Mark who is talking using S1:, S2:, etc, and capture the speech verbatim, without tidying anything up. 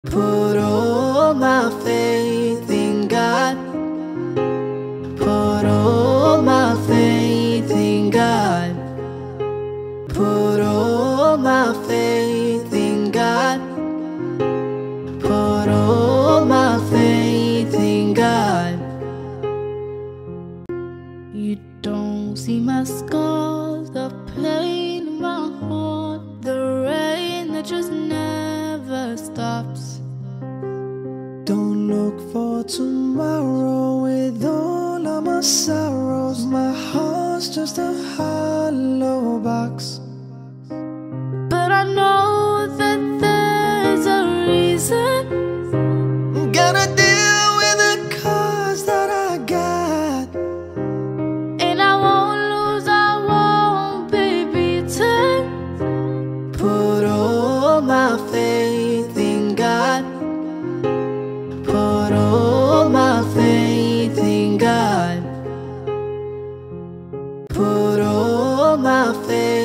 S1: Put all my faith in God. Put all my faith in God. Put all my faith in God. Put all my faith in God. You don't see my scars, the pain in my heart, the rain that just never stops.
S2: Don't look for tomorrow with all of my sorrows. My heart's just a hollow box.
S1: But I know that there's a reason.
S2: Gotta deal with the cards that I got,
S1: And I won't lose, I won't be beaten. Put all my faith in God. Put all my faith in God. Put all my faith